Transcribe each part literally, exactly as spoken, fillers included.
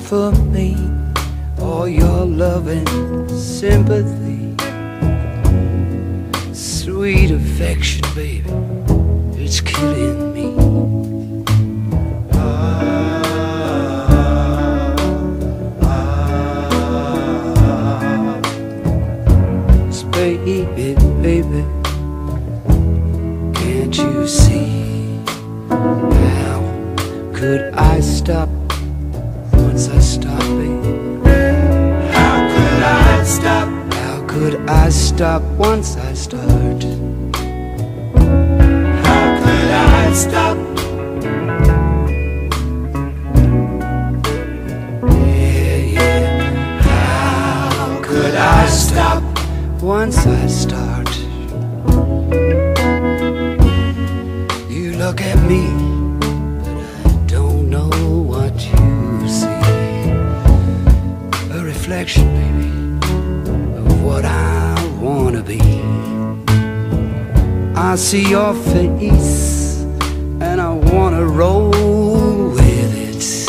offer me all your love and sympathy, sweet affection, baby, it's killing me. Baby, baby, can't you see? How could I stop once I stop, baby? How could I stop? How could I stop once I start? How could I stop? Yeah, yeah. How could I stop once I start? You look at me, but I don't know what you see. A reflection, baby, of what I wanna be. I see your face, and I wanna roll with it.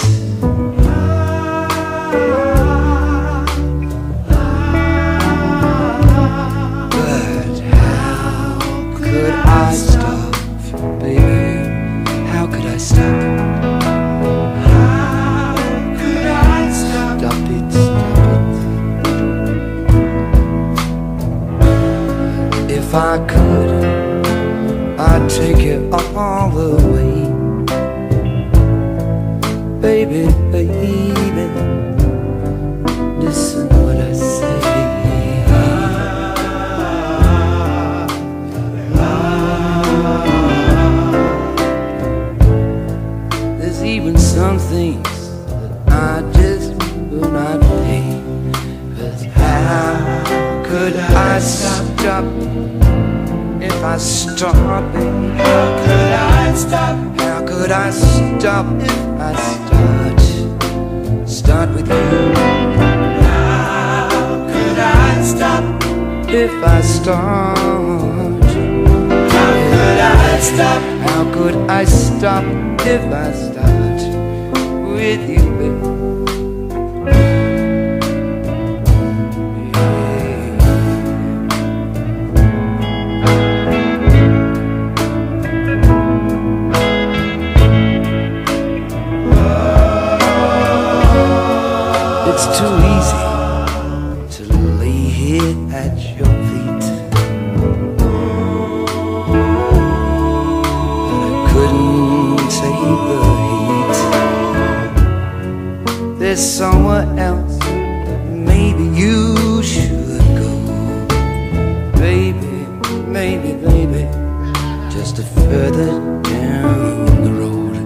I stop, baby, how could I stop? How could I stop? Stop it, stop it. If I could, I'd take you all the way. Baby, baby, listen what I say. Even some things that I just will not pay. But how could I stop if I start, baby? How could I stop? How could I stop if I start? Start with you. How could I stop if I start? How could I stop? How could I stop if I start with you, baby? It's too easy to lay here at your feet, but I couldn't take the heat. There's somewhere else that maybe you should go. Baby, maybe, baby, just a further down the road.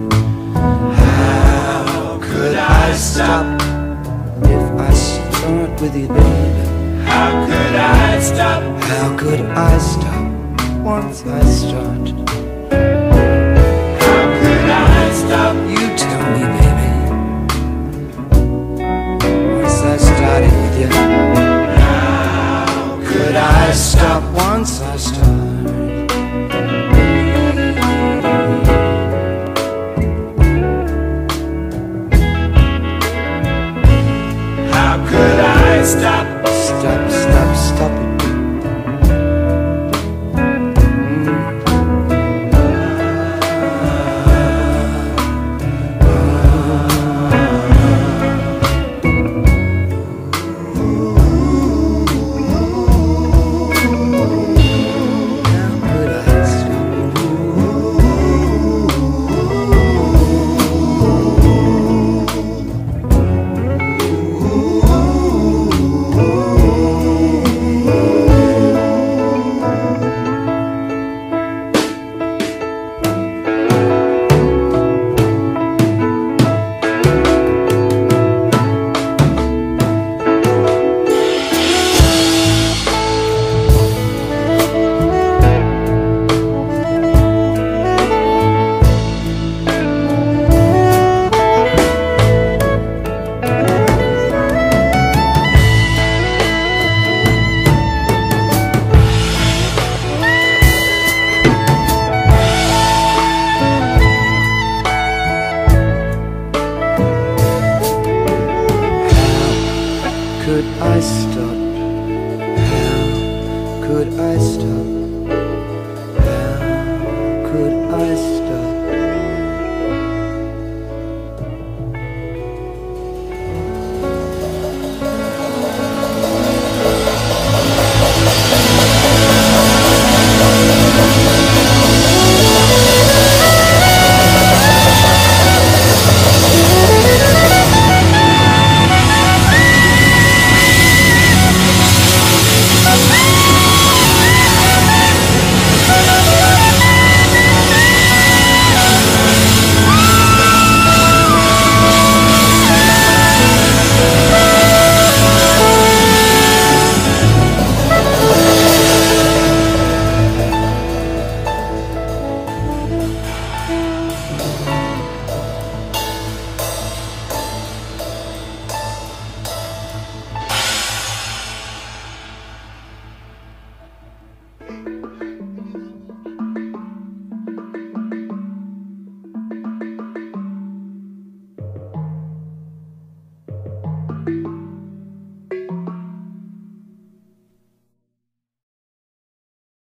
How could I stop if I start with you, baby? How could I stop? How could I stop once I start? How could I stop? You